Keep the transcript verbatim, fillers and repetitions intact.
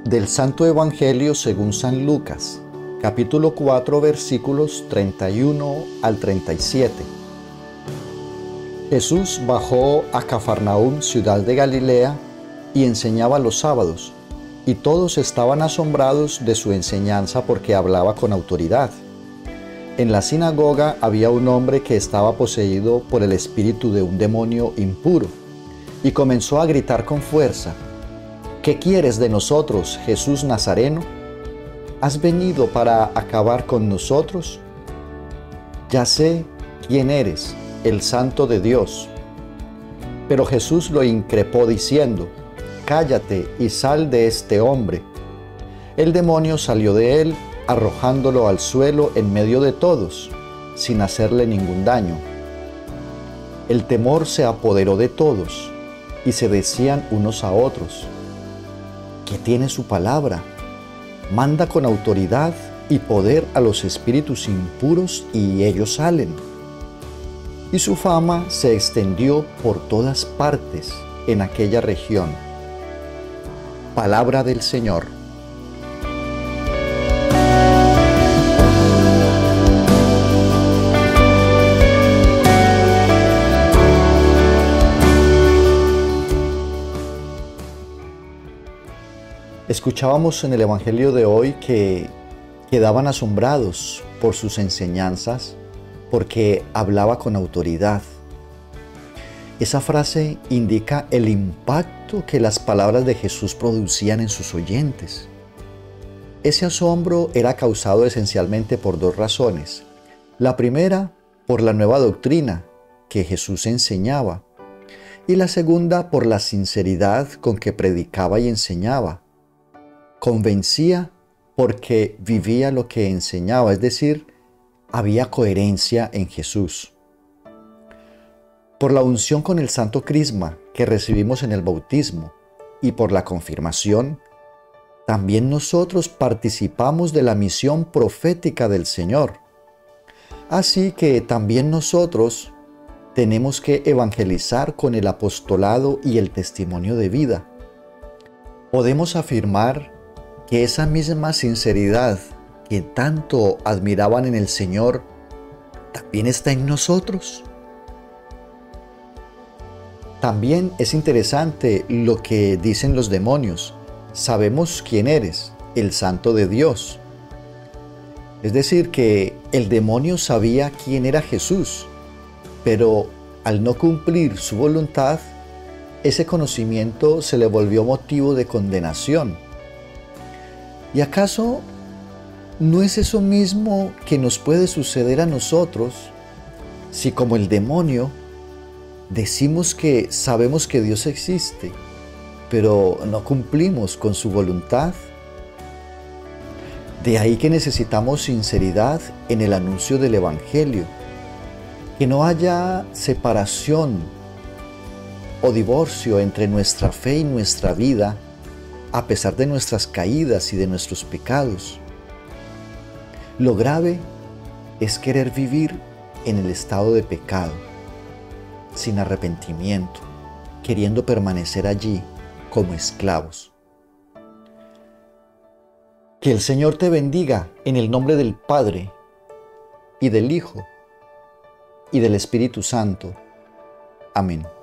Del Santo Evangelio según San Lucas, capítulo cuatro, versículos treinta y uno al treinta y siete. Jesús bajó a Cafarnaúm, ciudad de Galilea, y enseñaba los sábados, y todos estaban asombrados de su enseñanza porque hablaba con autoridad. En la sinagoga había un hombre que estaba poseído por el espíritu de un demonio impuro, y comenzó a gritar con fuerza: ¿Qué quieres de nosotros, Jesús Nazareno? ¿Has venido para acabar con nosotros? Ya sé quién eres, el Santo de Dios. Pero Jesús lo increpó diciendo: Cállate y sal de este hombre. El demonio salió de él, arrojándolo al suelo en medio de todos, sin hacerle ningún daño. El temor se apoderó de todos, y se decían unos a otros: ¿Qué tiene su palabra? Manda con autoridad y poder a los espíritus impuros y ellos salen. Y su fama se extendió por todas partes en aquella región. Palabra del Señor. Escuchábamos en el Evangelio de hoy que quedaban asombrados por sus enseñanzas porque hablaba con autoridad. Esa frase indica el impacto que las palabras de Jesús producían en sus oyentes. Ese asombro era causado esencialmente por dos razones. La primera, por la nueva doctrina que Jesús enseñaba, y la segunda, por la sinceridad con que predicaba y enseñaba. Convencía porque vivía lo que enseñaba, es decir, había coherencia en Jesús. Por la unción con el Santo Crisma que recibimos en el bautismo y por la confirmación, también nosotros participamos de la misión profética del Señor. Así que también nosotros tenemos que evangelizar con el apostolado y el testimonio de vida. Podemos afirmar que esa misma sinceridad que tanto admiraban en el Señor también está en nosotros. También es interesante lo que dicen los demonios. Sabemos quién eres, el Santo de Dios. Es decir, que el demonio sabía quién era Jesús, pero al no cumplir su voluntad, ese conocimiento se le volvió motivo de condenación. ¿Y acaso no es eso mismo que nos puede suceder a nosotros si, como el demonio, decimos que sabemos que Dios existe, pero no cumplimos con su voluntad? De ahí que necesitamos sinceridad en el anuncio del Evangelio, que no haya separación o divorcio entre nuestra fe y nuestra vida, a pesar de nuestras caídas y de nuestros pecados. Lo grave es querer vivir en el estado de pecado, sin arrepentimiento, queriendo permanecer allí como esclavos. Que el Señor te bendiga en el nombre del Padre, y del Hijo, y del Espíritu Santo. Amén.